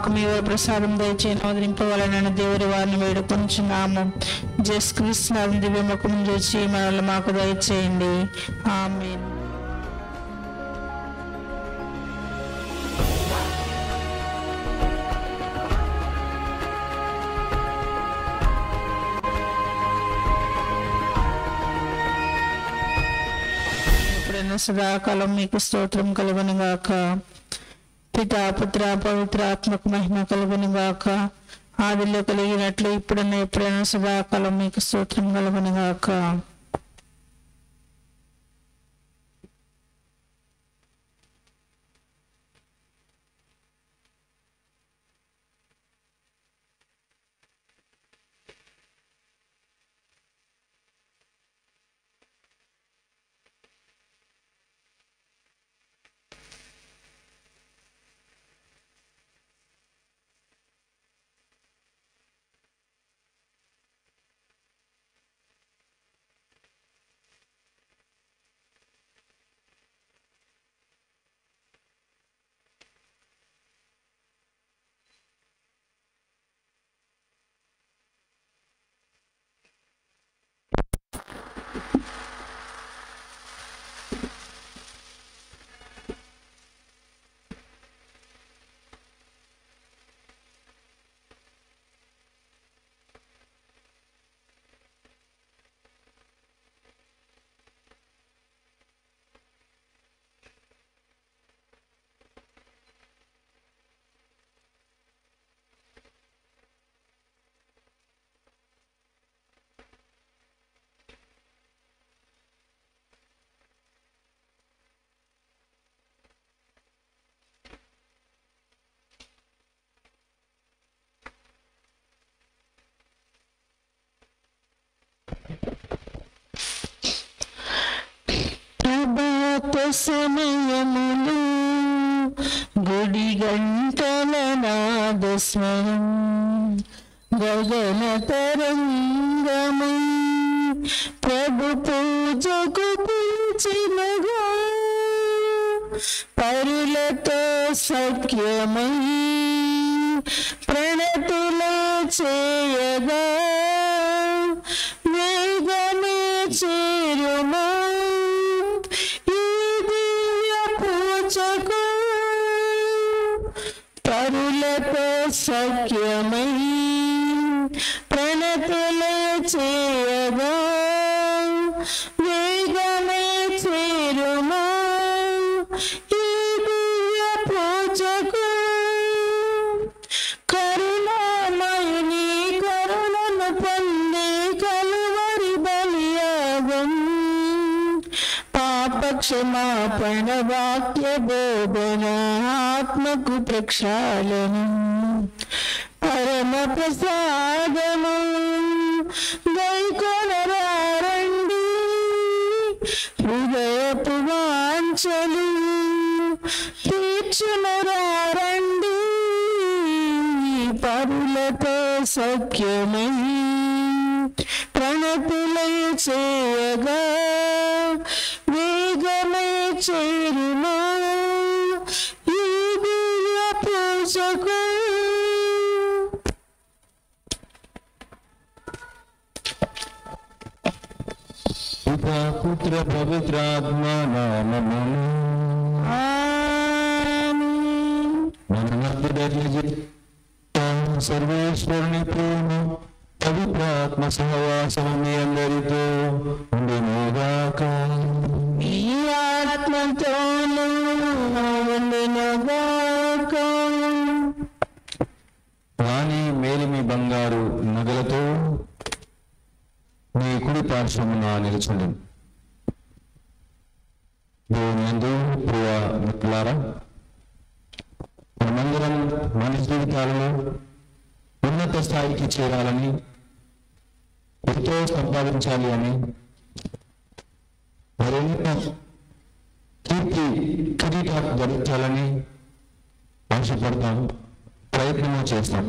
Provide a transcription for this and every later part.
మీ ప్రసాదం దయచేయను వదిలింపవాలని దేవుడి వారిని వేడుకొంచున్నాము. జస్ క్రీస్తు దివ్య ముఖం చూసి మనల్ని మాకు దయచేయండి. ఆమేన్. సదాకాలం మీకు స్తోత్రం కలుగును గాక. పితా పుత్ర పవిత్ర ఆత్మకు మహిమ కలుగును గాక. ఆదిలో కలిగినట్లు ఇప్పుడైనా ఎప్పుడైనా సదాకాలం మీకు స్తోత్రం కలుగును గాక. ప్రభాత సమయములు గుడి గంటల నాదస్వరం గగన తరంగమై ప్రభు పూజకు పిలిచినగా పరులతో సఖ్యమై ప్రణతులు చేయగా వేగమే చేరుమా ఈ దివ్య పూజకు. పరులతో సఖ్యమై ప్రణతులు చేయగా వేగమే చేరుమా ఈ దివ్య పూజకు. కరుణామయుని కరుణను పొంది కలువరి బలియాగం పాప క్షమాపణ వాక్య బోధన ఆత్మకు ప్రక్షాళనం పరమ ప్రసాదము గైకొనరారండి హృదయపు వాంఛలు తీర్చునరారండి. పరులతో సఖ్యమై ప్రణతులై చేయగా వేగమై చేరుమా ఈ దివ్య పూజకు. పితా పుత్ర పవిత్రాత్మ నామమున ఆమేన్. మన మధ్య సర్వేశ్వరుని ప్రేమ పవిత్రాత్మ సహవాసం మీ అందరితో ఉండునుగాక. ఈ ఆత్మతోనూ ఉండునుగాక. వాణి మేలిమి బంగారు నగలతో నీ కుడి పార్శ్వమున నిలుచుండు. దేవుని యందు ప్రియ మిత్రులారా, మనమందరం మన జీవితాలను ఉన్నత స్థాయికి చేరాలని, ఎంతో సంపాదించాలి అని, మరెన్నో కీర్తి కిరీటాలు ధరించాలని ఆశపడతాం, ప్రయత్నము చేస్తాం.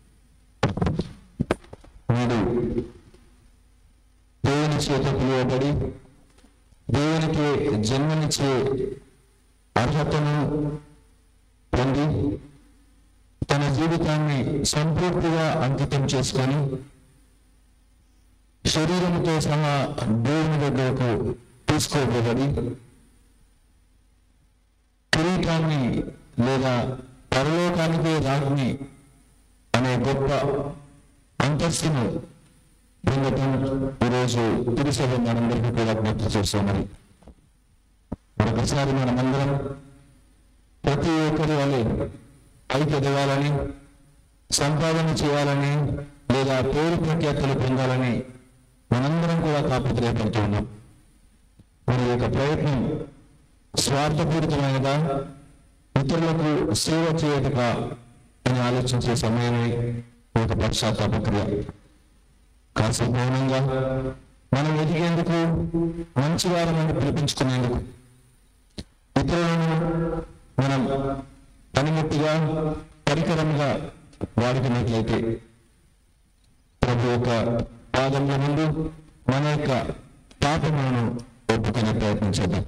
నేడు దేవుని చేత పిలువబడి దేవునికి జన్మనిచ్చే అర్హతను పొంది తన జీవితాన్ని సంపూర్తిగా అంకితం చేసుకొని శరీరంతో సహా దేవుని దగ్గరకు తీసుకోబడి కిరీటాన్ని లేదా పరలోకానికి రాజ్ఞి అనే గొప్ప అంతస్తును పొందటం ఈరోజు తిరుసభ మనందరికీ కూడా జ్ఞప్తి చేస్తామని మరొకసారి మనమందరం ప్రతి ఒక్కరి వల్లే పైకి ఎదగాలని, సంపాదన చేయాలని, లేదా పేరు ప్రఖ్యాతులు పొందాలని మనందరం కూడా తాపత్రయపడుతూ ఉన్నాం. మరి యొక్క ప్రయత్నం స్వార్థపూరితమైనదా, ఇతరులకు సేవ చేయటగా అని ఆలోచించే సమయమే ఒక పశ్చాత్తాప క్రియ. కాసేపు మౌనంగా మనం ఎదిగేందుకు, మంచివారమని పిలిపించుకునేందుకు, ఇతరులను మనం పనిముట్టుగా, పరికరంగా వాడుకున్నట్లయితే ప్రభు యొక్క పాదంలో ముందు మన యొక్క పాపములను ఒప్పుకునే ప్రయత్నం చేద్దాం.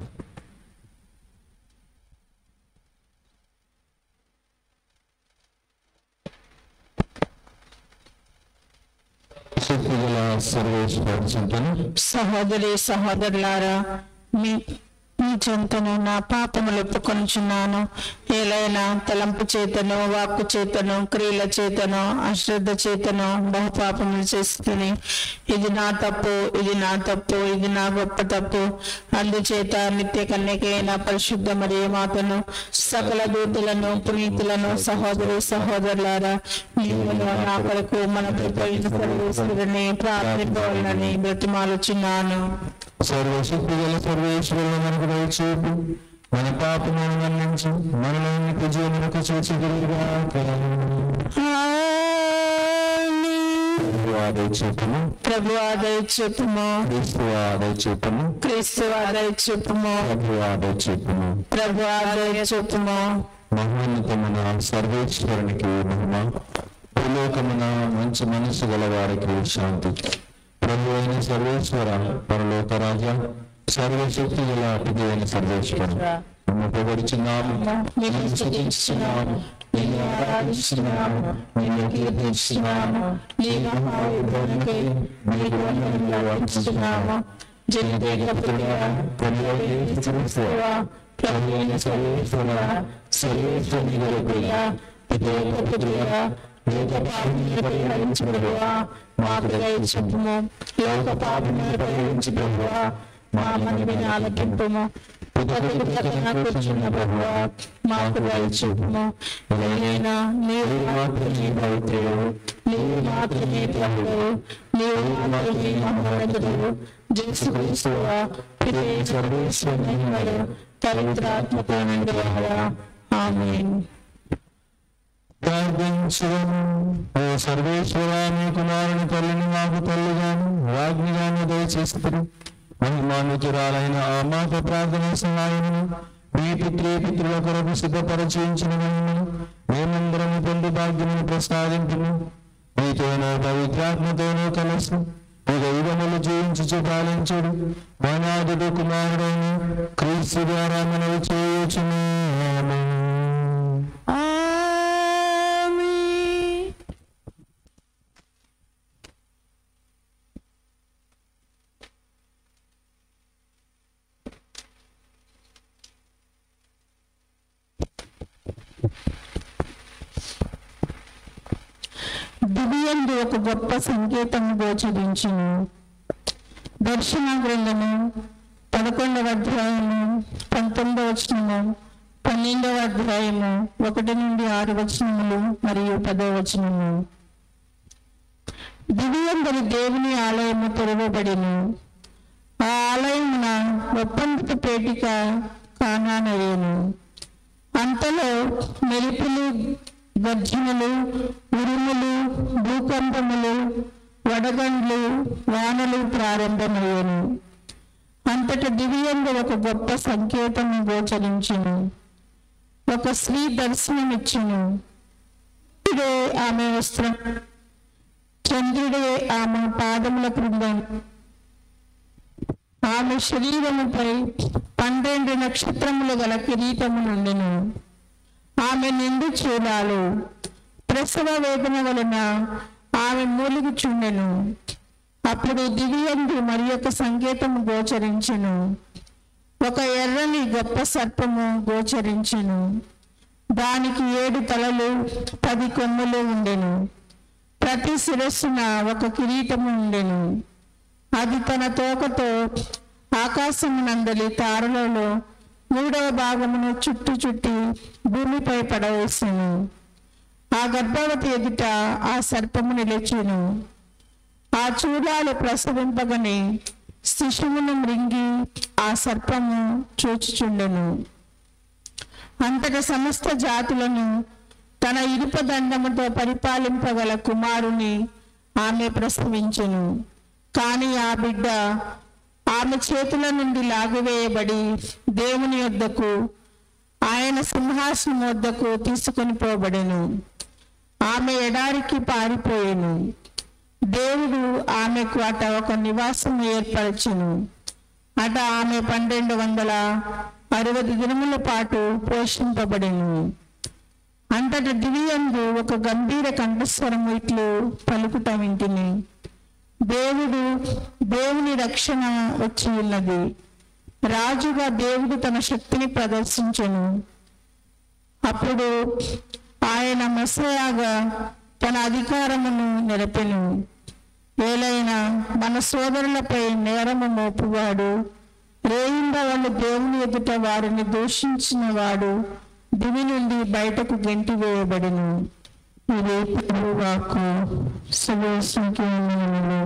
సహోదరి సహోదరులారా, మీ చెంతను నా పాపములు ఒప్పుకొనుచున్నాను. ఏలైనా తలంపు చేతను, వాక్కు చేతను, క్రియల చేతను, అశ్రద్ధ చేతను బహుపాపములు చేసుకుని ఇది నా తప్పు, ఇది నా తప్పు, ఇది నా గొప్ప తప్పు. అందుచేత నిత్య కన్యకైన పరిశుద్ధ మరియ మాతను, సకల దూతలను, పునీతులను, సహోదరి సహోదరులారా, నీవును నా కొరకు మన పోయిన సర్వేశ్వరుని ప్రార్థింపవాలని బ్రతిమాలుచున్నాను. సర్వశక్తిగల సర్వేశ్వరుడు మనకు దయచూపు, మన పాపములను మన్నించు, మనలోని జీవనకు చేర్చగలుగుగా. ప్రభు ఆదయ చూపుము, క్రీస్తు ఆదయ చూపుము, ప్రభు ఆదయ చూపుము. మహోన్నతమైన సర్వేశ్వరునికి మహిమ, భూలోకమున మంచి మనసు గల వారికి శాంతి. ప్రభు అయిన సర్వేశ్వర, పరలోక రాజా, సర్వశక్తి గల అతిథి అయిన సర్వేశ్వర, పొగడుచున్నాము, నిన్ను స్తుతించుచున్నాము, నిన్ను ఆరాధిస్తున్నాము, నిన్ను కీర్తిస్తున్నాము, నీ మహావిభానికై నీకు వందనములు అర్పిస్తున్నాము. జనదేక పుత్రుడా, ప్రభువైన యేసుక్రీస్తువా, ప్రభు అయిన సర్వేశ్వర, సర్వేశ్వరుని గొప్పగా, పితేక పుత్రుడా, లోక పాపములను పరిహరించు ప్రభువా, మాకు దయచూపుము. లోక పాపములను పరిహరించు ప్రభువా, మా మనవిని ఆలకింపుము. కూర్చున్న ప్రభువా, మాకు దయచూపుము. ఏలైనా నీవు మాత్రమే పవిత్రుడు, నీవు మాత్రమే ప్రభువు, నీవు మాత్రమే మహోన్నతుడు. యేసుక్రీస్తువా, పితే సర్వేశ్వరుని వలె పవిత్రాత్మతో నిండినవాడా. ఆమేన్. ఓ సర్వేశ్వర, నీ కుమారుని తల్లిని మాకు తల్లిగాను రాజ్ఞిగాను దయచేస్తారు. మహిమాన్వితురాలైన ఆ మాత ప్రార్థన సహాయమును మీ పితృల కొరకు సిద్ధపరచించిన మహిమను మేమందరము పొందు భాగ్యమును ప్రసాదింపును. మీతోనూ పవిత్రాత్మతోనూ కలిసి యుగ యుగములు జీవించుచు పాలించుడు మనాదుడు కుమారుడైన క్రీస్తు ద్వారా మనవి చేయుచున్నాము. దివ్యందు ఒక గొప్ప సంకేతము గోచరించును. దర్శన గ్రంథము 11వ అధ్యాయము 19వ వచనము, 12వ అధ్యాయము 1 నుండి 6 వచనములు మరియు 10వ వచనము. దివ్యందరి దేవుని ఆలయము తెరవబడిను. ఆ ఆలయమున ఒప్పందపు పేటిక కానానయ్యను. అంతలో మెరుపులు, గర్జనలు, ఉరుములు, భూకంపములు, వడగండ్లు, వానలు ప్రారంభమయ్యను. అంతట దివ్యందు ఒక గొప్ప సంకేతము గోచరించును. ఒక స్త్రీ దర్శనమిచ్చును. ఇదే ఆమె వస్త్రం, చంద్రుడే ఆమె పాదముల క్రింద, ఆమె శరీరముపై 12 నక్షత్రములు గల కిరీటము నుండెను. ఆమె నిండు చూడాలు, ప్రసవ వేదన వలన ఆమె మూలుగుచుండెను. అప్పుడు దివియందు మరి ఒక సంకేతము గోచరించెను. ఒక ఎర్రని గొప్ప సర్పము గోచరించెను. దానికి 7 తలలు 10 కొమ్ములు ఉండెను. ప్రతి శిరస్సున ఒక కిరీటము ఉండెను. అది తన తోకతో ఆకాశమునందలి తారలలో 3వ భాగమును చుట్టి భూమిపై పడవేసెను. ఆ గర్భవతి ఎదుట ఆ సర్పము నిలిచెను. ఆ చూడాలు ప్రసవింపగని శిశువును మృంగి ఆ సర్పము చూచుచుండెను. అంతట సమస్త జాతులను తన ఇనుపదండముతో పరిపాలింపగల కుమారుని ఆమె ప్రసవించెను. కాని ఆ బిడ్డ ఆమె చేతుల నుండి లాగివేయబడి దేవుని యొద్దకు, ఆయన సింహాసనం వద్దకు తీసుకొని పోబడెను. ఆమె ఎడారికి పారిపోయెను. దేవుడు ఆమెకు అట ఒక నివాసం ఏర్పరచెను. అట ఆమె 1260 దినముల పాటు పోషింపబడెను. అంతట దివియందు ఒక గంభీర కంఠస్వరము ఇట్లు పలుకుట వింటిని, దేవుని రక్షణ వచ్చి ఉన్నది. రాజుగా దేవుడు తన శక్తిని ప్రదర్శించెను. అప్పుడు ఆయన మెస్సయాగా తన అధికారమును నిరపెను. ఏలైనా మన సోదరులపై నేరము మోపువాడు, రేయింబవళ్ళు దేవుని ఎదుట వారిని దూషించిన వాడు దివి నుండి బయటకు గెంటివేయబడెను. ఇది ప్రభువాకు. సంఖ్యలో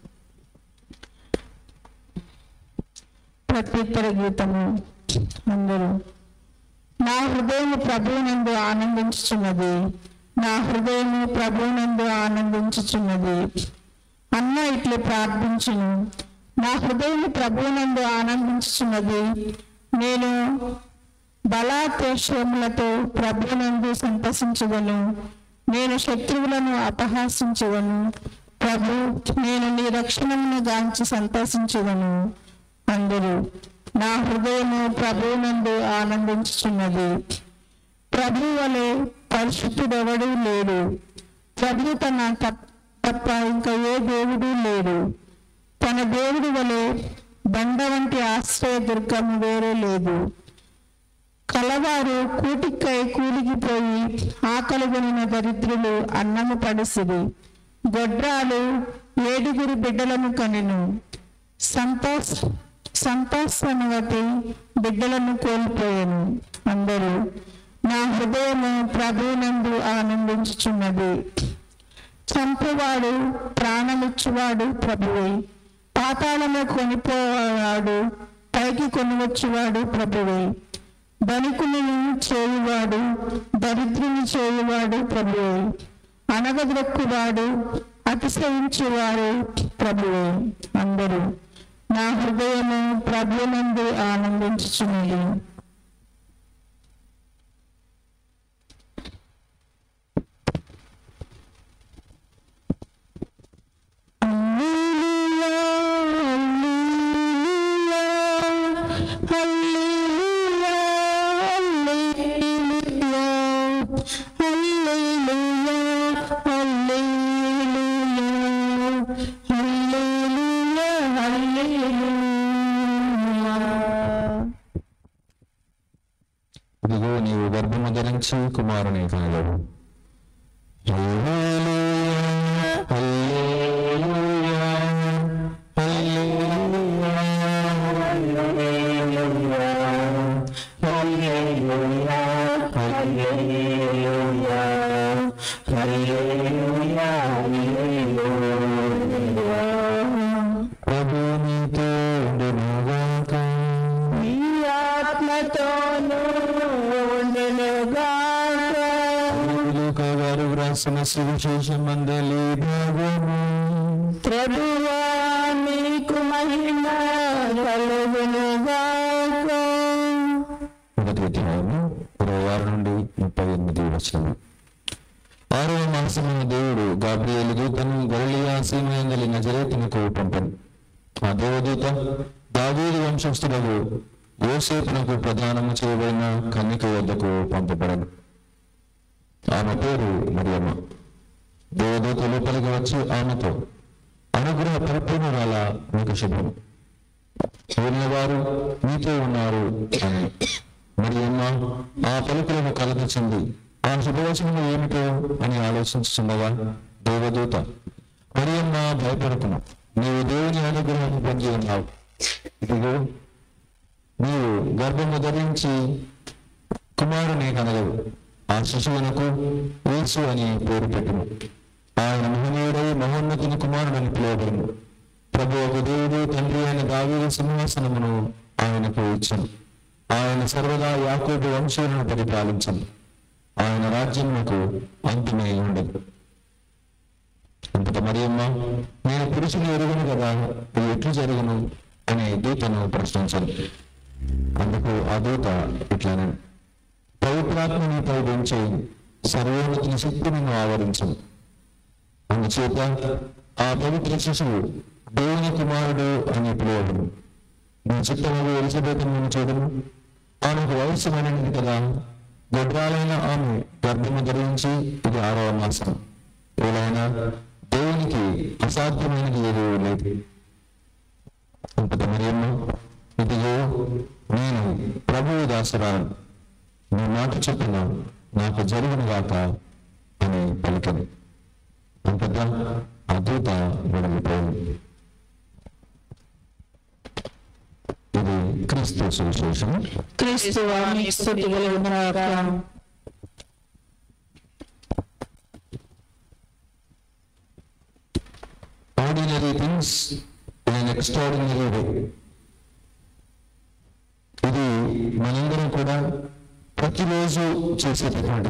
ప్రత్యుత్తర గీతము. అందరూ నా హృదయము ప్రభువునందు ఆనందించుచున్నది, నా హృదయము ప్రభువునందు ఆనందించుచున్నది అన్న ఇట్లు ప్రార్థించును. నా హృదయము ప్రభువునందు ఆనందించుచున్నది. నేను బలాత్యములతో ప్రభువునందు సంతసించదను. నేను శత్రువులను అపహాసించదను. ప్రభు, నేను నీ రక్షణను గాంచి సంతసించదను. అందరూ నా హృదయము ప్రభువునందు ఆనందించుచున్నది. ప్రభు వలె పరిశుద్ధుడెవడూ లేడు. ప్రభు తప్ప ఇంకా ఏ దేవుడు లేడు. తన దేవుడి వలె బండ వంటి ఆశ్రయ దుర్గము వేరే లేదు. కలవారు కూటికై కూలిగిపోయి ఆకలిగొనిన దరిద్రులు అన్నము పడిసిరి. గొడ్రాలు 7 బిడ్డలను కనెను. సంతానవతి బిడ్డలను కోల్పోయాను. అందరూ నా హృదయము ప్రభువునందు ఆనందించుచున్నది. చంపువాడు ప్రాణమిచ్చువాడు ప్రభువే. పాతాళము కొనిపోవాడు, పైకి కొనివచ్చువాడు ప్రభువే. ధనికులను చేయువాడు, దరిద్రుని చేయువాడు ప్రభువే. అనగద్రొక్కువాడు, అతిశయించువాడు ప్రభువే. అందరూ నా హృదయము ప్రభువునందు ఆనందించుచున్నది. ఇదిగో నీవు గర్భము ధరించి కుమారుని కనెదవు. సువిశేషమందలి భాగము. ప్రభువా నీకు మహిమ కలుగునుగాక. 26 నుండి 38 వచనం. 6వ మాసమైన దేవుడు గాబ్రియేలు దూతను గలిలయ సీమయందలి నజరేతునకు పంపెను. ఆ దేవదూత దావీదు వంశస్థులకు యోసేపునకు ప్రదానము చేయబడిన కన్యక వద్దకు పంపబడను. ఆమె పేరు మరియమ్మ. దేవదూత లోపలికి వచ్చి ఆమెతో, అనుగ్రహ పరిపూర్ణురాల, మీకు శుభం, వినేవారు మీతో ఉన్నారు అని. మరియమ్మ ఆ పలుకులను కలత చెంది ఆ శుభవచనం ఏమిటో అని ఆలోచించుచుండగా దేవదూత, మరియమ్మ భయపడుతున్నా, నీవు దేవుని అనుగ్రహం పొంది ఉన్నావు. ఇదిగో నీవు గర్భము ధరించి కుమారుని కనగవు. ఆ శిశువునకు యేసు అని పేరు పెట్టును. ఆయన మహనీయుడై మహోన్నతుని కుమారుడని పిలువబడును. ప్రభువు దేవుడు తండ్రి అయిన దావీదు సింహాసనమును ఆయనకు ఇచ్చును. ఆయన సర్వదా యాకోబు వంశీయులను పరిపాలించును. ఆయన రాజ్యమునకు అంతమే ఉండదు. అంతట మరియమ్మ, నేను పురుషుని ఎరుగును కదా, ఇది ఎట్లు జరుగును అని దూతను ప్రశ్నించాను. అందుకు ఆ దూత ఇట్లానే, పవిత్రాత్మ నీపై పెంచి సర్వోన్నతిని శక్తి నిన్ను ఆవరించను. అందుచేత ఆ పవిత్ర శిశువు దేవుని కుమారుడు అని పిలువబడును. నీ చిత్తము ఎలిజబెతను చూడను. ఆమెకు వయస్సు పడినది కదా, గొడ్రాలైన ఆమె గర్భము ధరించి ఇది 6వ మాసం. ఏదైనా దేవునికి అసాధ్యమైనది ఏదో లేదు. అంతట మరియమ్మ, ఇదిగో నేను ప్రభువు దాసురాలను, నీ మాట చొప్పున నాకు జరుగును గాక అని పలికను. అంతటా ఆ దూత వెడలిపోయింది. ఇది క్రీస్తు సువిశేషం. క్రీస్తువా మీకు స్తుతి కలుగునుగాక. Ordinary things in an extraordinary way. ఇది మనందరం కూడా ప్రతిరోజు చేసేటటువంటి,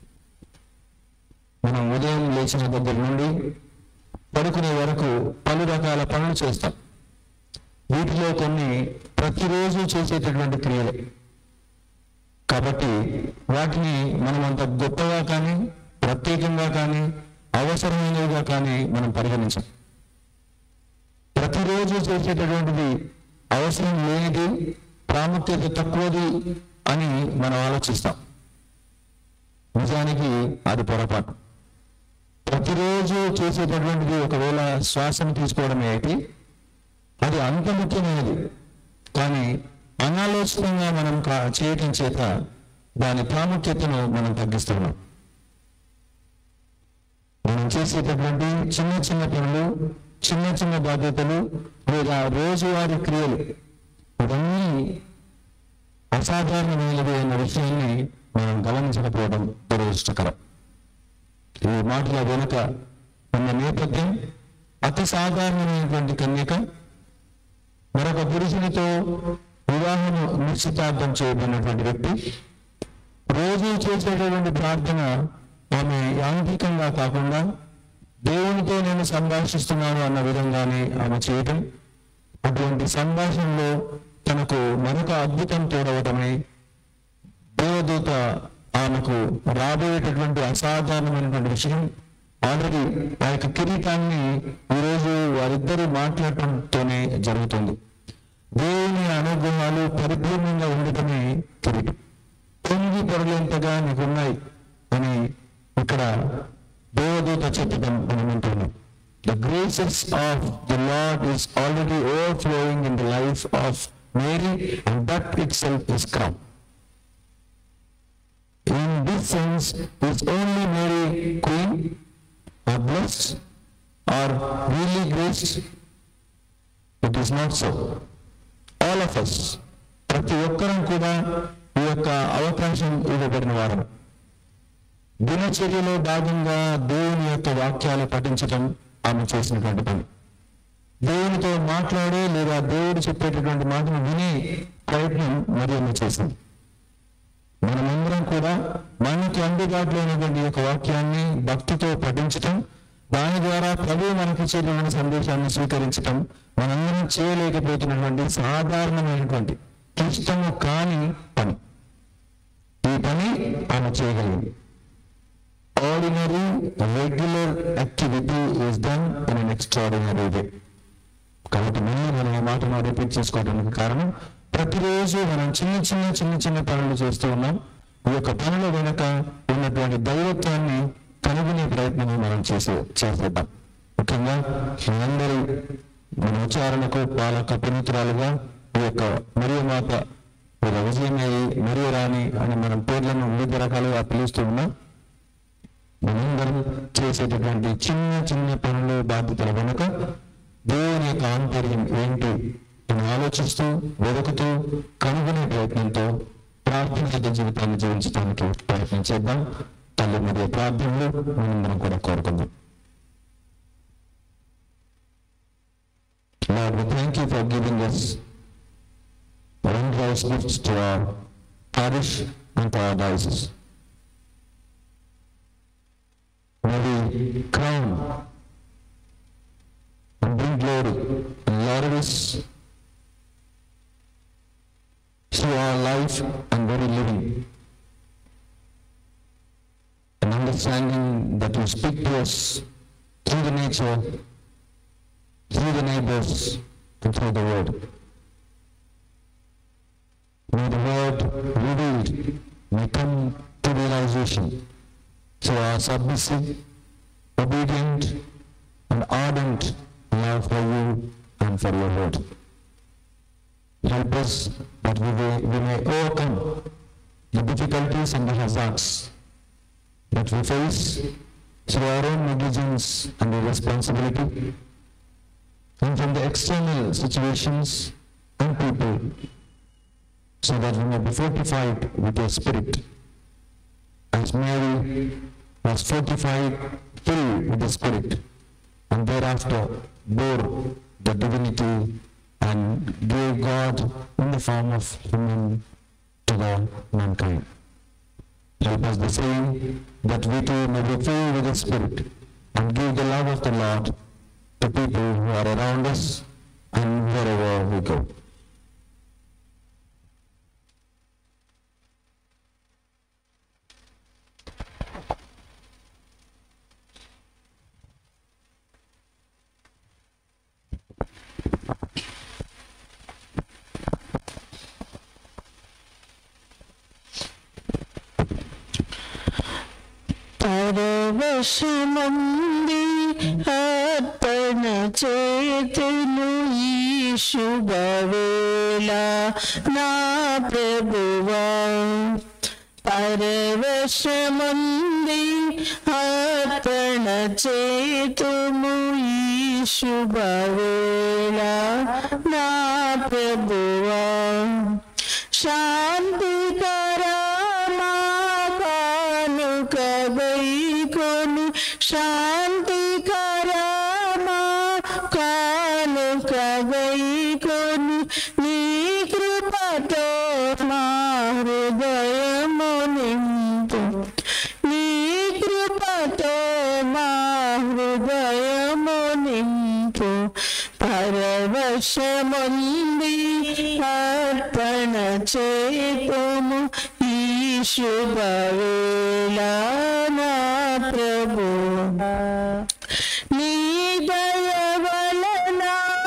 మనం ఉదయం లేచిన దగ్గర నుండి పడుకునే వరకు పలు రకాల పనులు చేస్తాం. వీటిలో కొన్ని ప్రతిరోజు చేసేటటువంటి క్రియలే. కాబట్టి వాటిని మనం అంత గొప్పగా కానీ ప్రత్యేకంగా కానీ అవసరమైనవిగా కానీ మనం పరిగణించాం. ప్రతిరోజు చేసేటటువంటిది అవసరం లేనిది, ప్రాముఖ్యత తక్కువది అని మనం ఆలోచిస్తాం. నిజానికి అది పొరపాటు. ప్రతిరోజు చేసేటటువంటిది ఒకవేళ శ్వాసను తీసుకోవడమే అయితే అది అంత ముఖ్యమైనది. కానీ అనాలోచితంగా మనం చేయటం చేత దాని ప్రాముఖ్యతను మనం తగ్గిస్తున్నాం. మనం చేసేటటువంటి చిన్న చిన్న పనులు, చిన్న చిన్న బాధ్యతలు లేదా రోజువారీ క్రియలు ఇవన్నీ అసాధారణమైనది అన్న విషయాన్ని మనం గమనించకపోవడం దురదృష్టకరం. ఈ మాటల వెనుక ఉన్న నేపథ్యం, అతి సాధారణమైనటువంటి కన్యక మరొక పురుషునితో వివాహం నిశ్చితార్థం చేయబడినటువంటి వ్యక్తి రోజు చేసేటటువంటి ప్రార్థన ఆమె యాంత్రికంగా కాకుండా దేవునితో నేను సంభాషిస్తున్నాను అన్న విధంగానే ఆమె చేయటం, అటువంటి సంభాషణలో తనకు మరొక అద్భుతం తోడవటమే దేవదూత ఆమెకు రాబోయేటటువంటి అసాధారణమైనటువంటి విషయం. ఆల్రెడీ ఆ యొక్క కిరీటాన్ని ఈరోజు వారిద్దరూ మాట్లాడటంతోనే జరుగుతుంది. దేవుని అనుగ్రహాలు పరిపూర్ణంగా ఉండటమే కిరీటం. పొంగి పొరలేంతగా నీకున్నాయి అని ఇక్కడ దేవదూత చెప్పడం మనం వింటున్నాం. The graces of the Lord is already overflowing in the life of Mary, and that itself is crown. In this sense, is only Mary queen or blessed or really graced? It is not so. All of us, ప్రతి ఒక్కరం కూడా ఈ యొక్క అవకాశం ఇవ్వబడిన వారు. దినచర్యలో భాగంగా దేవుని యొక్క వాక్యాలు పఠించడం ఆమె చేసినటువంటి పని. దేవునితో మాట్లాడే లేదా దేవుడు చెప్పేటటువంటి మాటను వినే ప్రయత్నం మరియమ్మ చేసింది. మనమందరం కూడా మనకి అందుబాటులో ఉన్నటువంటి యొక్క వాక్యాన్ని భక్తితో పఠించటం, దాని ద్వారా ప్రభువు మనకు ఇచ్చేటువంటి సందేశాన్ని స్వీకరించటం మనందరం చేయలేకపోతున్నటువంటి సాధారణమైనటువంటి క్లిష్టము కాని పని. ఈ పని ఆమె చేయగలిగింది. Ordinary, regular activity is done in an extraordinary way. కాబట్టి మళ్ళీ మనం ఈ మాటను రిపీట్ చేసుకోవడానికి కారణం, ప్రతిరోజు మనం చిన్న చిన్న పనులు చేస్తూ ఉన్నాం. ఈ యొక్క పనుల వెనుక ఉన్నటువంటి దైవత్వాన్ని కనుగొనే ప్రయత్నం మనం చేసేద్దాం. ముఖ్యంగా మనందరి మన ఉచ్చారణకు పాలక పునీతురాలుగా ఈ యొక్క మరియ మాత విజయమయ్యి మరియ రాణి అని మనం పేర్లను వివిధ రకాలుగా పిలుస్తూ ఉన్నాం. మనందరం చేసేటటువంటి చిన్న చిన్న పనులు బాధ్యతల వెనుక దేవుని యొక్క ఆంతర్యం ఏంటి అని ఆలోచిస్తూ వెతుకుతూ కనుగొనే ప్రయత్నంతో ప్రార్థన జీవితాన్ని జీవించడానికి ప్రయత్నం చేద్దాం. తల్లి మరియు ప్రార్థనలు మనందరం కూడా కోరుకుందాం. Lord, we thank you for giving us wondrous gifts to our parish and to our diocese. May we crown and bring glory and laurels through our life and very living, and understanding that you speak to us through the nature, through the neighbors, and through the word. May the word revealed may come to realization through our submissive, obedient, and ardent love for you and for your word. Help us that we may overcome the difficulties and the hazards that we face through our own negligence and irresponsibility, and from the external situations and people, so that we may be fortified with your spirit, as Mary was fortified, filled with the spirit, and thereafter bore the divinity and gave God in the form of human to the mankind. Help us the same, that we too may be filled with the spirit and give the love of the Lord to people who are around us and wherever we go. పరవశమంది అర్పణ చేతును ఈ శుభవేళ నా ప్రభువా. పరవశమంది అర్పణ చేతును ఈ శుభవేళ నా ప్రభువా. శాంతికరమా కానుక వైకొను, శాంతికరమా కానుక వైకొను, నీ కృపతో మా హృదయము నింపు, నీ కృపతో మా హృదయము నింపు. పరవశముంది అర్పణ చేతుము ఈ శుభవేళ నా ప్రభువా. నీ దయ వలన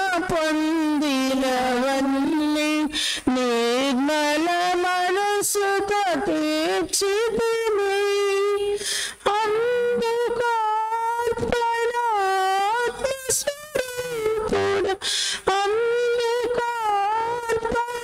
పొందినవన్నీ నిర్మల మనసుతో తీర్చితివి. అందుకార్పణ ఆత్మస్వరూపుడా, అందుకార్పణ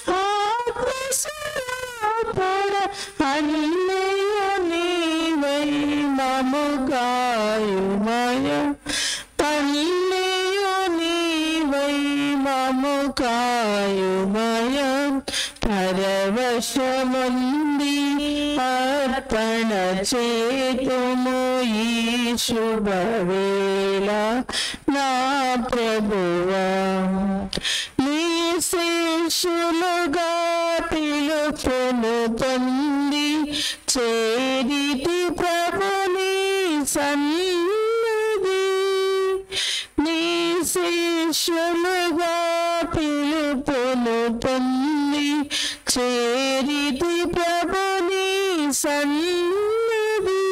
ఆత్మస్వరూపుడా, అన్నయ్య నీవై మము కాయుమయ, అన్నయ్య నీవై మము కాయుమయ. పరవశముంది అర్పణ చేతుము ఈ శుభవేళ నా ప్రభువా. నీ శిష్యులుగా పిలుపును పొంది చేరితి ప్రభుని సన్నిధి. నీ శిష్యులుగా పిలుపును పొంది చేరితి ప్రభుని సన్నిధి.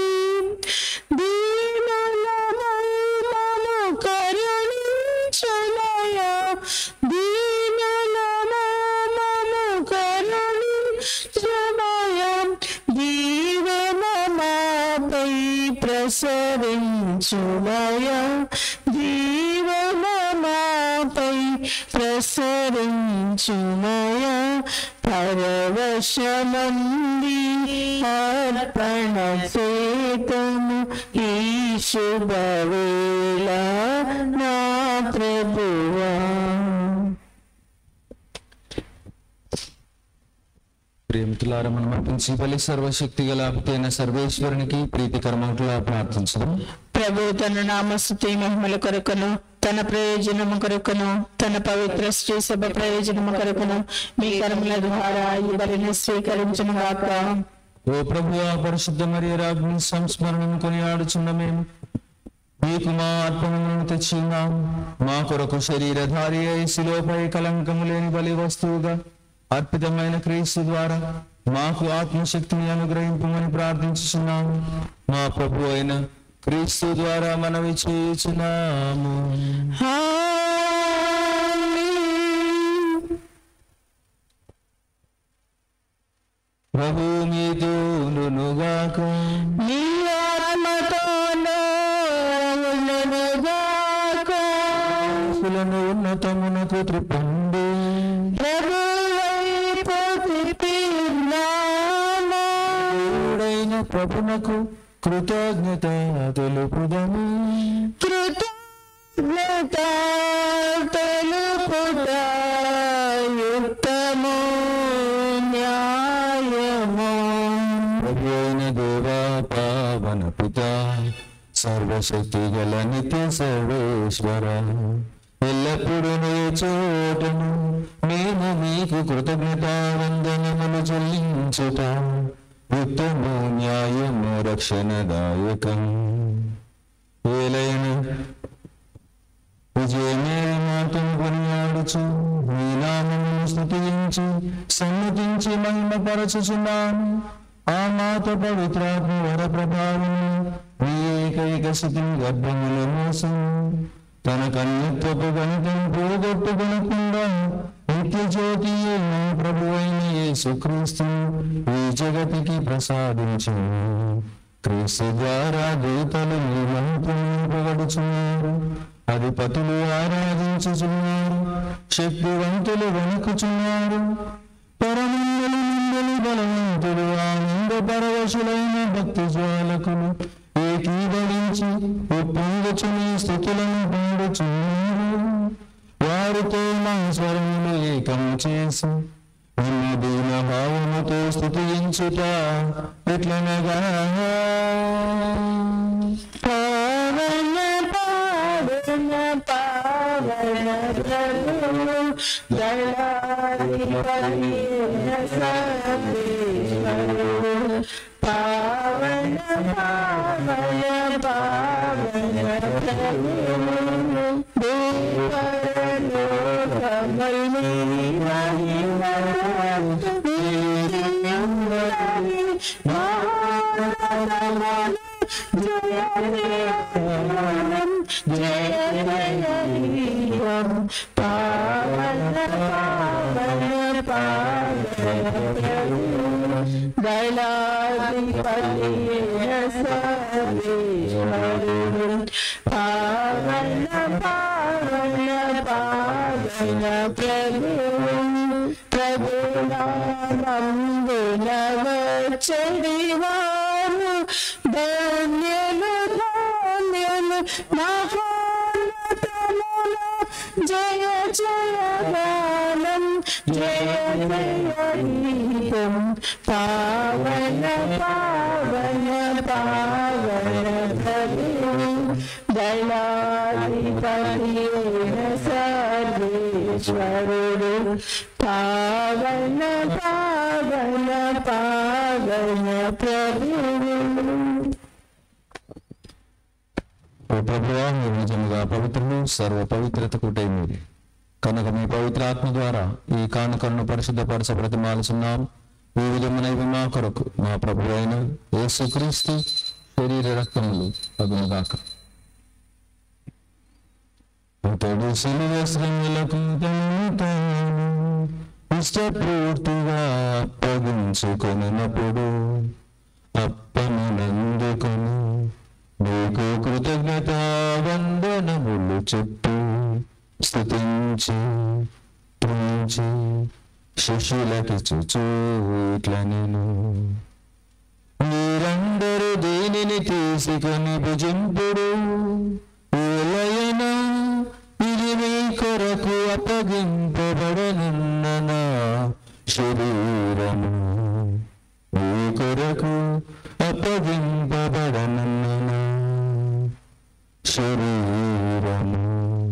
దీనులమై మము కరుణించుమయా, దీనులమై మము కరుణించుమయా, ప్రసరించుమయా జీవనమాపై ప్రసరించుమయా పరవశమంది అర్పణ చేతము ఈ శుభవేళ నా ప్రభువా. ప్రేమితులారా, మనం అర్పించి బలి సర్వశక్తి గల అయిన సర్వేశ్వరునికి ప్రీతికరమట్లా ప్రార్థించడం. ప్రభు తన నామస్తుతి మహిమల కొరకును, తన ప్రయోజనము కొరకును, తన పవిత్ర శ్రీ సభ ప్రయోజనము కొరకును మీ కర్మల ద్వారా ఈ బలిని స్వీకరించును గాక. ఓ ప్రభువా, పరిశుద్ధ మరియ రాజ్ఞి సంస్మరణను కొనియాడుచున్న మేము మీకు మా అర్పణలను తెచ్చిన్నాం. మా కొరకు శరీరధారి అయి శిలోపై కలంకము లేని బలి వస్తువుగా అర్పితమైన క్రీస్తు ద్వారా మాకు ఆత్మశక్తిని అనుగ్రహింపమని ప్రార్థించుచున్నాము. మా ప్రభు అయిన క్రీస్తు ద్వారా మనవి చేయుచున్నాము. ప్రభు మీతోనుగాక, మీ ఆత్మతోనూ ఉండునుగాక. ఉన్నతమునకు త్రిపండు ప్రభునకు కృతజ్ఞత తెలుపుదము. కృతజ్ఞత తెలుపుట యుక్తము న్యాయము. ప్రభువైన దేవా, పావన పిత, సర్వశక్తి గల నిత్య సర్వేశ్వర, ఎల్లప్పుడూ నీ చోటను మేము మీకు కృతజ్ఞతావందనములు చెల్లించుట యుక్తము న్యాయము రక్షణదాయకం. ఏలైన విజయమేరి మాటను కొనియాడుచు మీ నామమును స్తుతించి సమ్మతించి మహిమపరచుచున్నాము. ఆ మాత పవిత్రాత్మ వర ప్రభావము మీ ఏకైక స్థితిని గర్భములో మోసం తన కన్యత్వపు గణితం పోగొట్టుకొనకుండా నిత్య జ్యోతి మా ప్రభు అయిన యేసుక్రీస్తు ఈ జగతికి ప్రసాదించును. క్రీస్తు ద్వారా దూతలు మీ మహిమను పొగడుచున్నారు, అధిపతులు ఆరాధించుచున్నారు, శక్తివంతులు వణుకుచున్నారు. పరమందులు నిందలు బలవంతులు ఆనంద పరవశులైన భక్తి జ్వాలకులు ఏకీభవించి ఉప్పొంగుచుని స్థుతులను పొందుచున్నారు. వారితో మా స్వరములు ఏకం చేసి దీన భావముతో స్తుతించుట ఎట్లనగా పావన పావన పావన ప్రభు దయాళుని సర్వేశ్వరుడు. పావన పావన పావన ప్రభు దేవలోకమల్లి చెడివారు ధన్యులు ధన్యులు మహోన్నతములు జయ జయ గానం జయ జయ గీతం. పావన పావన పావన ప్రభు దయాధిపతి సర్వేశ్వరుడు. పావన పావన పావన ప్రభు. ఓ ప్రభువా, మీరు నిజముగా పవిత్రులు, సర్వ పవిత్రతకు మీరు కనుక మీ పవిత్ర ఆత్మ ద్వారా ఈ కానుకలను పరిశుద్ధపరచ బ్రతిమాలుచున్నాం. ఈ విధమునైవి మా కొరకు మా ప్రభు అయిన యేసుక్రీస్తు శరీర రక్తములు అగునుగాక. అతడు శిలువ శ్రమలకు తనను తాను ఇష్టపూర్తిగా అప్పగించుకొనినప్పుడు అప్పమునందుకొని నీకు కృతజ్ఞత వందనములు చెప్పు స్తుతించి త్రుంచి శిష్యులకిచ్చుచు ఇట్ల నేను మీరందరూ దీనిని తీసుకొని భుజింపుడు ఏలయనా ఇది మీ కొరకు అప్పగింపబడనున్న నా శరీరము మీ కొరకు అప్పగింపబడనున్న నా శరీరము.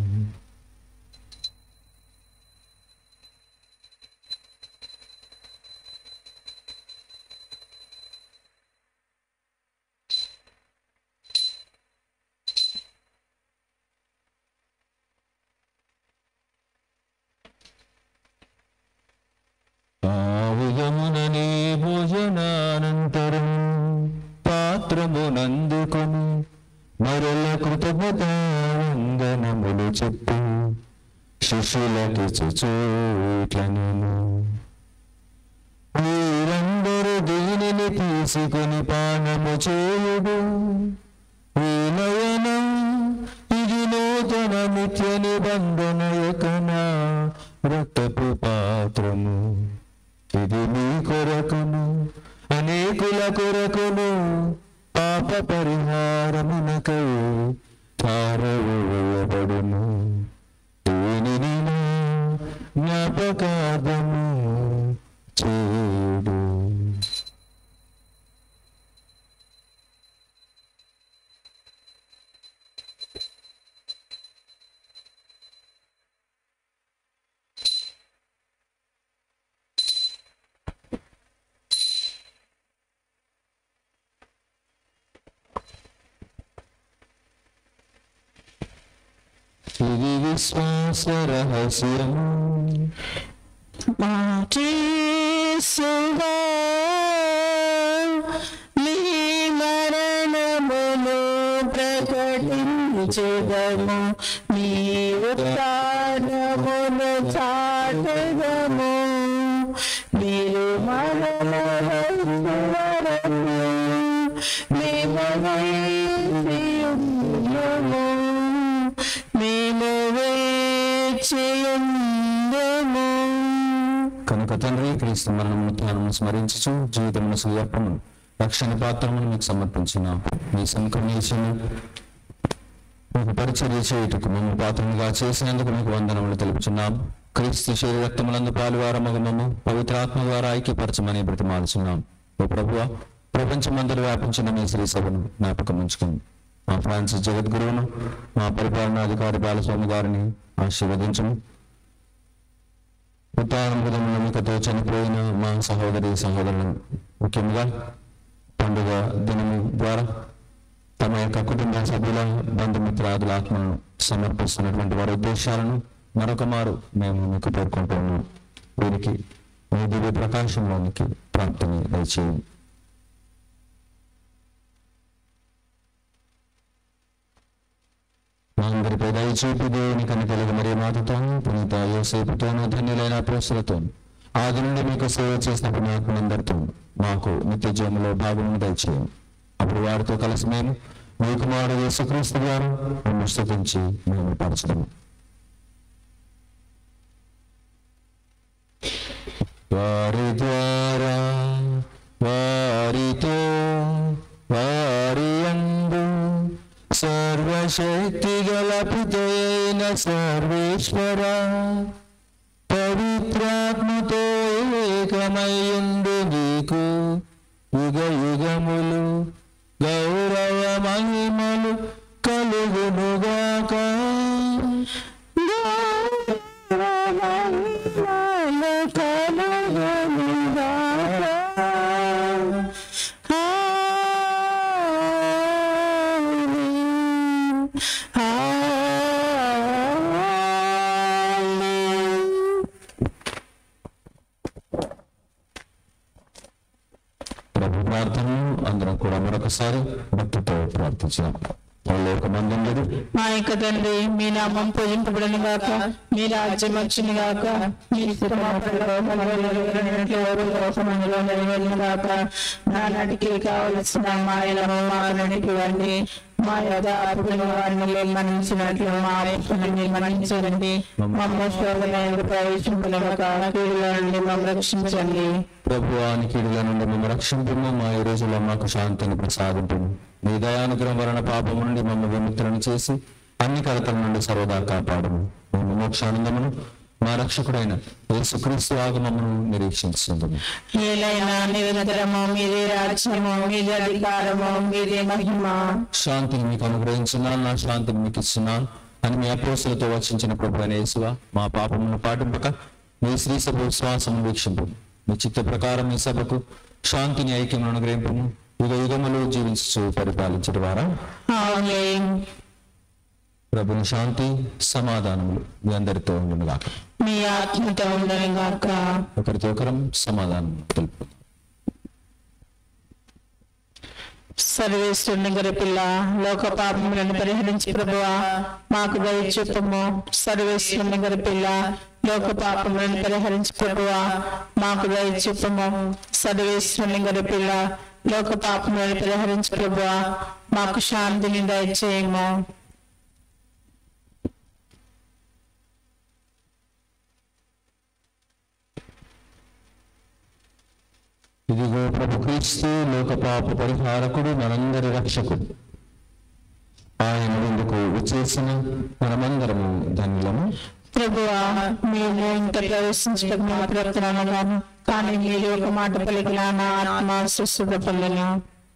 ఆవుయమునని భోజనానంతరం పాత్రమునందుకొని మరల కృతజ్ఞత వందనములు చెప్పి శిష్యులకిచ్చుచు ఇట్ల నేను మీరందరూ దీనిని తీసుకొని పానము చేయుడు వీలయన ఇది నూతన నిత్య నిబంధన యొక్క నా రక్తపు పాత్రము ఇది మీ కొరకును అనేకుల కొరకును పాప పరిహారమునకై తారవేయబడును దీనిని నా జ్ఞాపకార్థము చేయుడు. ఇది విశ్వాస రహస్యం యేసువా నీ మరణమును ప్రకటించెదము నీ ఉత్థానమును చాటెదము మీరు మరల వరకు మేము వేచియుందుము మేము వేచియుందుము. కనుక తండ్రి క్రీస్తు మరణమును ధ్యానమును స్మరించుచు జీవితమును సుయర్పము రక్షణ పాత్రమును మీకు సమర్పించిన మీ సంక్రమించిన మీకు పరిచర్య చేయుటకు మమ్మ పాత్రముగా చేసినందుకు మీకు వందనములు తెలుపుచున్నాం. క్రీస్తు శరీర రక్తములందు పాలువారమగమము పవిత్రాత్మ ద్వారా ఐక్యపరచమని బ్రతిమాలుచున్నాం. ఓ ప్రభువా, ప్రపంచమందరూ వ్యాపించిన మీ శ్రీ సభను జ్ఞాపకం ఉంచుకుంది. మా ఫ్రాన్సిస్ జగద్గురువును మా పరిపాలనాధికారి బాలస్వామి గారిని ఆశీర్వదించము. ఉత్తానముల నమ్మకతో చనిపోయిన మా సహోదరి సహోదరులను ముఖ్యంగా పండుగ దినము ద్వారా తమ యొక్క కుటుంబ సభ్యుల బంధుమిత్రాదుల ఆత్మలను సమర్పిస్తున్నటువంటి వారి ఉద్దేశాలను మరొక మారు మేము మీకు పేర్కొంటున్నాం. వీరికి మీ దివ్య ప్రకాశంలోనికి ప్రాప్తిని దయచేయండి. మా అందరిపై దయచూపి దేవుని కనికలుగు మరియు మాతతోను పునీత యోసేపుతోను ధన్యులైన అపోస్తలతోను ఆది నుండి మీకు సేవ చేసిన పుణ్యాత్మలందరితో మాకు నిత్య జీవములో భాగమును దయచేయండి. అప్పుడు వారితో కలిసి మేము మీ కుమారుడు యేసుక్రీస్తు ద్వారా మేము స్తుతించి మేము పరచడము. వారి ద్వారా వారితో వారి యందు సర్వశక్తి గల పితయైన సర్వేశ్వర పవిత్రాత్మతో ఏకమయ్యుండు నీకు యుగ యుగములు గౌరవ మహిమలు కలుగునుగాక. ప్రభు ప్రార్థన అందరం కూడా మరొకసారి భక్తితో ప్రార్థించాం. లోకమందుండదు మా యొక్క తండ్రి, మీ నామం పూజింపబడను గాక, మీ రాజ్యం వచ్చును గాక, మీ చిత్తము నెరవేరును గాక. నా నాటికి కావలసిన మాయలను మాకు నడిపివ్వండి, మా యొక్క అప్పుల వారిని మన్నించినట్లు మా అప్పులను మన్నించండి. మమ్మ శోధన ప్రవేశింపక కీడుల నుండి మమ్మల్ని రక్షించండి. ప్రభువాని కీడుల నుండి మేము రక్షింపుము. మా ఈ రోజుల్లో మాకు శాంతిని ప్రసాదింపుము. నీ దయానుగ్రహం వలన పాపము నుండి మమ్మల్ని విముక్తులను చేసి అన్ని కలతల నుండి సర్వదా కాపాడము. మేము మోక్షానందమును మా రక్షకుడైన యేసుక్రీస్తు ఆగమమును నిరీక్షించుందుము. ఏలైనా నిరంతరము మీదే రాజ్యము, మీదే అధికారము, మీదే మహిమ. శాంతిని మీకు అనుగ్రహించున్నాను, నా శాంతిని మీకు ఇస్తున్నాను అని మీ అపోస్తులతో వచించిన ప్రభు అయిన యేసువా, మా పాపమును పాటింపక మీ శ్రీ సభ విశ్వాసము వీక్షింపు. మీ చిత్త ప్రకారం మీ సభకు శాంతిని ఐక్యమును అనుగ్రహింపము. యుగ యుగములు జీవించు పరిపాలించడం ద్వారా ఆమేన్. ప్రభుని శాంతి సమాధానములు మీ అందరితో ఉండునుగాక. మీ ఆత్మతో ఉండనుగాక. ఒకరితో ఒకరం సమాధానం తెలుపు. సర్వేశ్వరుని గొర్రెపిల్ల, లోక పాపములను పరిహరించి ప్రభువా మాకు దయ చూపుము. సర్వేశ్వరుని గొర్రెపిల్ల, లోక పాపములను పరిహరించి ప్రభువా మాకు దయ చూపుము. సర్వేశ్వరుని గొర్రెపిల్ల, లోక పాపములను పరిహరించి ప్రభువా మాకు శాంతిని దయచేయము. ఇదిగో ప్రభు క్రీస్తు లోక పాప పరిహారకుడు, మనందరి రక్షకుడు. ఆయన ముందుకు వచ్చేసిన మనమందరము ధన్యులము. ప్రభువా మేము ఇంత ప్రవేశించడం మా ప్రయత్నాలను, కానీ మీరు ఒక మాట పలికిన నా ఆత్మ స్వస్థత పొందెను.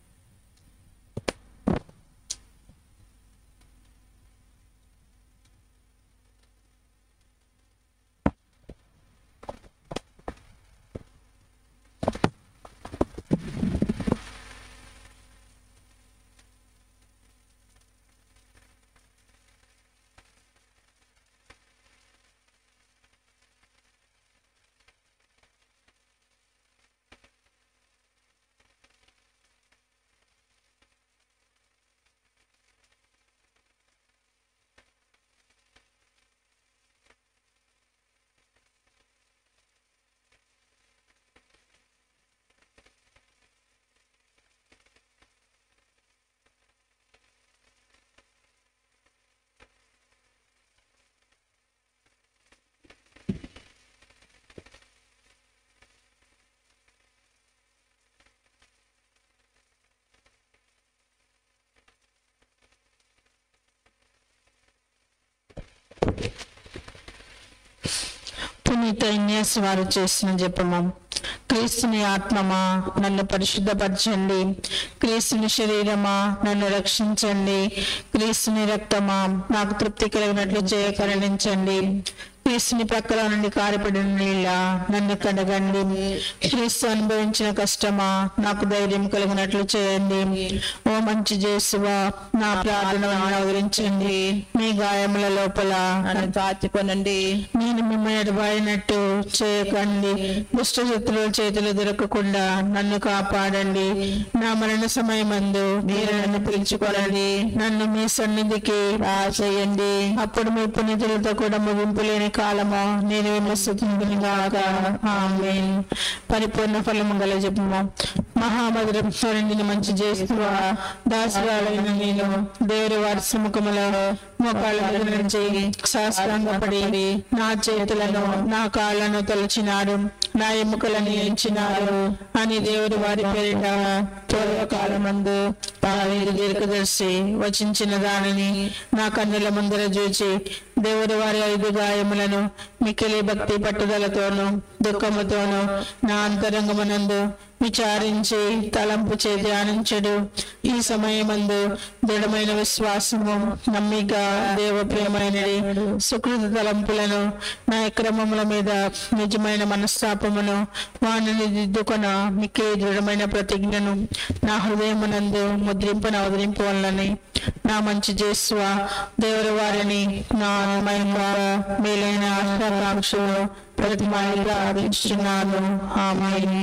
పునీత ఇన్యాస్ వారు చేసిన జపము. క్రీస్తుని ఆత్మమా నన్ను పరిశుద్ధపరచండి. క్రీస్తుని శరీరమా నన్ను రక్షించండి. క్రీస్తుని రక్తమా నాకు తృప్తి కలిగినట్లు చేయ కరుణించండి. క్రీస్తుని ప్రక్కల నుండి కారిపడిన నీళ్ళ నన్ను కడగండి. క్రీస్తు అనుభవించిన కష్టమా నాకు ధైర్యం కలిగినట్లు చేయండి. ఓ మంచి యేసువా, నా ప్రార్థనను ఆదరించండి. మీ గాయముల లోపల నన్ను కాచుకొనండి. నేను మిమ్మల్ని ఎడబాయినట్టు చేయకండి. దుష్ట శత్రువుల చేతులు దొరకకుండా నన్ను కాపాడండి. నా మరణ సమయమందు మీరు నన్ను పిలుచుకోనండి. నన్ను మీ సన్నిధికి చేయండి. అప్పుడు మీ పునీతులతో కూడా ముగింపు లేని కాలము నేను విమర్శించుగాక. ఆమేన్. పరిపూర్ణ ఫలము గల జపము. మహామధురం స్వరండిని మంచి చేస్తువా, దాసురాలైన నేను దేవుడి వారి సముఖములో మోకాళ్ళ మీద నుంచి శాస్త్రాంగపడి నా చేతులను నా కాళ్ళను తొలచినారు, నా ఎముకలను ఎంచినారు అని దేవుడి వారి పేరిట పూర్వకాలమందు దావీదు దీర్ఘదర్శి వచించిన దానిని నా కన్నుల ముందర చూచి దేవుడి వారి 5 గాయములను మిక్కిలి భక్తి పట్టుదలతోనూ దుఃఖముతోనూ నా అంతరంగమునందు విచారించి తలంపు చే ధ్యానించడు. ఈ సమయమందు దృఢమైన విశ్వాసము, నమ్మిక, దేవ ప్రేమైనది సుకృత తలంపులను, నా క్రమముల మీద నిజమైన మనస్తాపమును, వాణిని దిద్దుకొన మిక్కిలి దృఢమైన ప్రతిజ్ఞను నా హృదయమునందు ముద్రింపును అవతరింపవలనని నా మంచి యేసువా దేవుడి వారిని నా మహిమ మేలైన ఆకాంక్షలు ప్రతిమానిగా ఆదించున్నాను. ఆమేన్.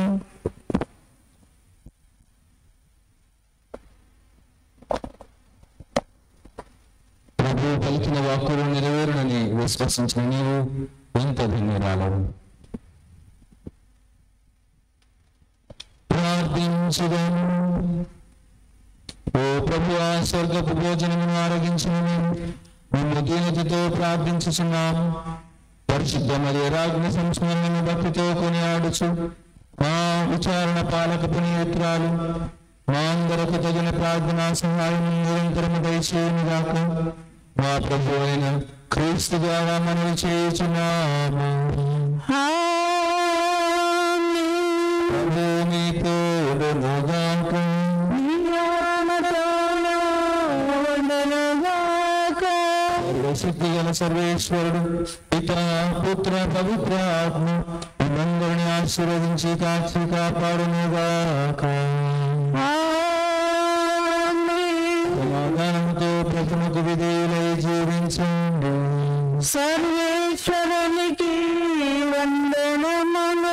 ప్రభు పలికిన వాక్కులు నెరవేరునని విశ్వసించిన నీవు ఎంత ధన్యురాలవు. ప్రార్థించుదాము. ఓ ప్రభు, మాకు ఆ స్వర్గపు భోజనమును ఆరగించమని మేము దీనతతో ప్రార్థించుచున్నాము. పరిశుద్ధ మరియు రాజ్ఞ సంస్మరణను భక్తితో కొనియాడుచు మా విచారణ పాలక పునీతురాలు మా అందరకు తగిన ప్రార్థనా సహాయం నిరంతరము దయచేయునుగాక. మా ప్రభు అయిన క్రీస్తు ద్వారా మనవి చేయుచున్నాము. శక్తి గల సర్వేశ్వరుడు పితా పుత్ర పవిత్ర ఆత్మ మనందరిని ఆశీర్వదించి కాచి కాపాడునుగాక. సమాధానముతో ప్రజలకు విధేయులై జీవించండి. సర్వేశ్వరునికి వందనములు.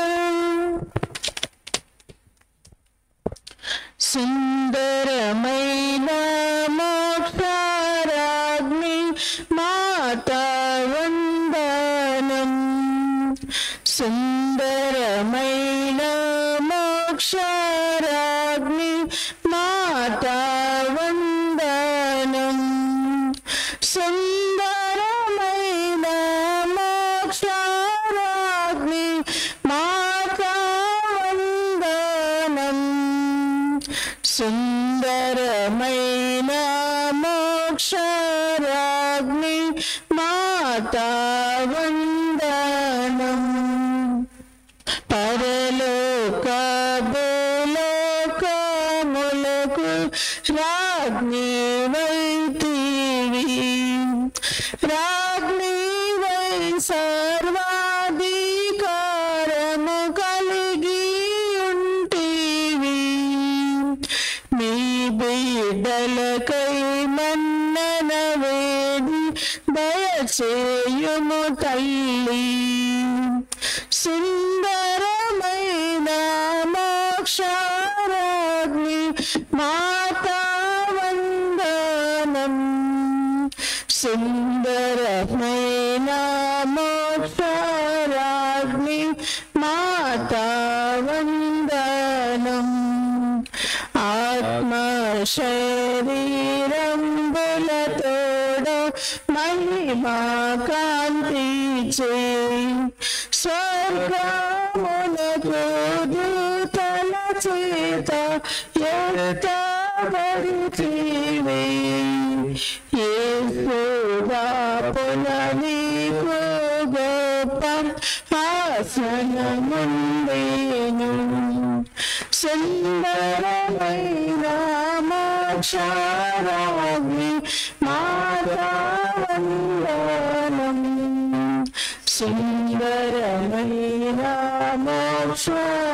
సుందరమైన మోక్షారాజ్ఞి మాతా వందనం. సుందరమైన మోక్షారాజ్ఞి మాతా వందనం. సుందరమైన మోక్షారాజ్ఞి మాతా వందనం. సుందరమైన మోక్షారాజ్ఞి మాతా వందనం. పరలోక భూలోకములకు రాజ్ఞి వైతివి. రాజ్ఞి వై సర్వాధికారము కలిగి ఉంటివి. మీ బిడ్డలకై మన్నన వేడి దయచేయుము తల్లి. సుందరమైన మోక్షారాజ్ఞి మాతా వందనం. సుందరమైన మోక్షారాజ్ఞి మాతా వందనం. ఆత్మ శరీరంబులతోడ మహిమా కాంతి చే స్వర్గమునకు దూతల చేత ఎత్తబడితివి. యేసుదాపున నీకు గొప్ప ఆసనముండెను. సుందరమైన మోక్షారాజ్ఞి మాతా వందనం. సుందరమైన మోక్ష